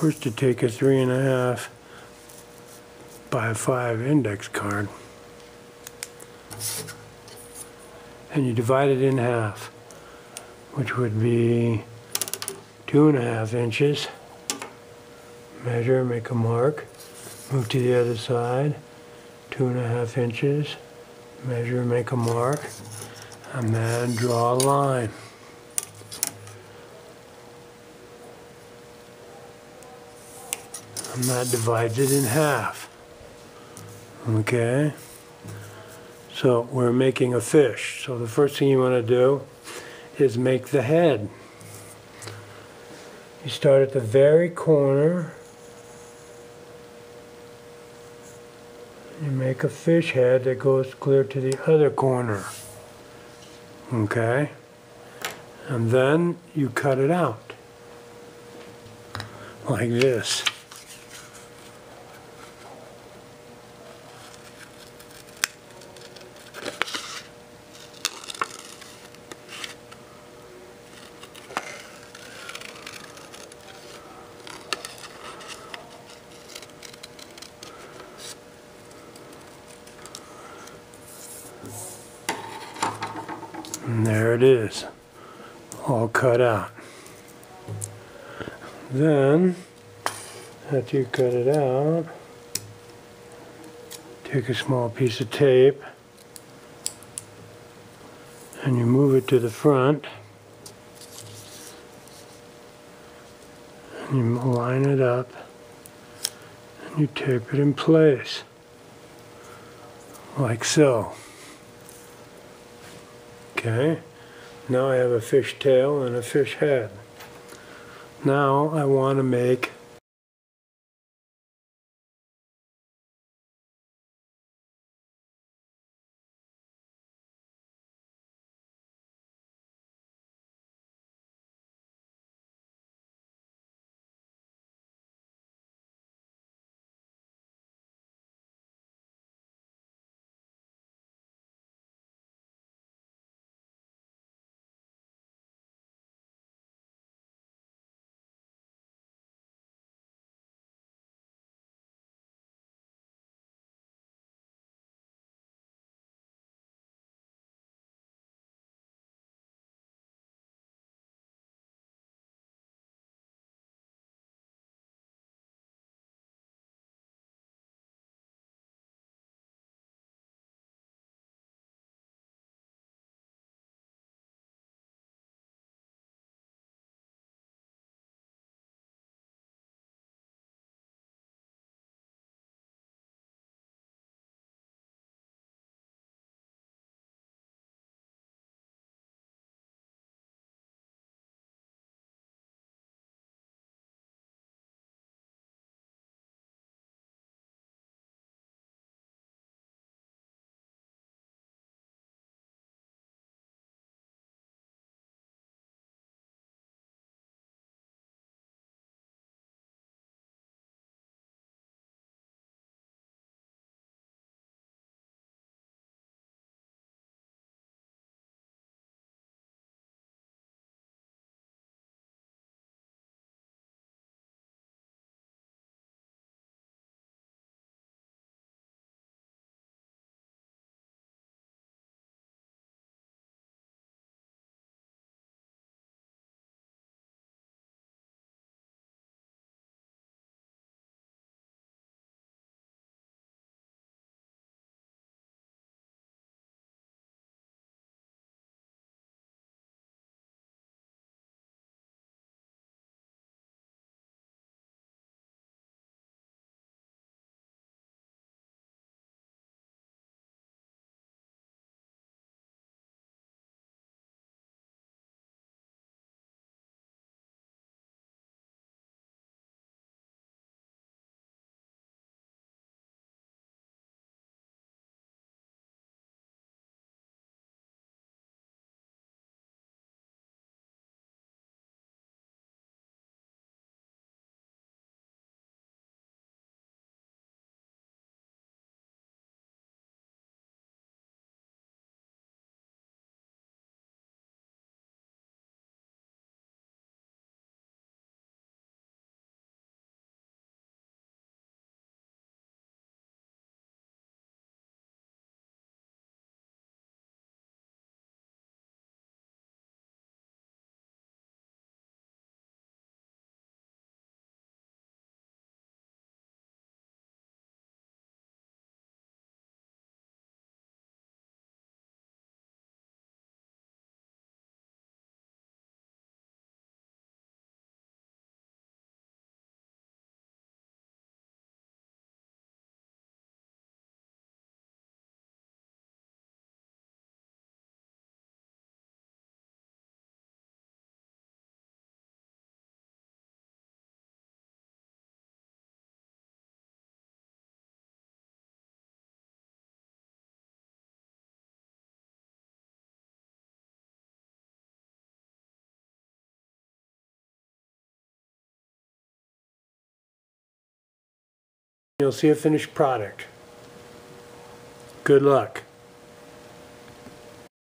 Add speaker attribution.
Speaker 1: First you take a 3.5 by 5 index card and you divide it in half, which would be 2.5 inches. Measure, make a mark, move to the other side, 2.5 inches, measure, make a mark, and then draw a line. And that divides it in half. Okay? So we're making a fish. So the first thing you want to do is make the head. You start at the very corner. You make a fish head that goes clear to the other corner. Okay? And then you cut it out. Like this. And there it is, all cut out. Then, after you cut it out, take a small piece of tape and you move it to the front and you line it up and you tape it in place, like so. Okay, now I have a fish tail and a fish head. Now I want to make You'll see a finished product. Good luck.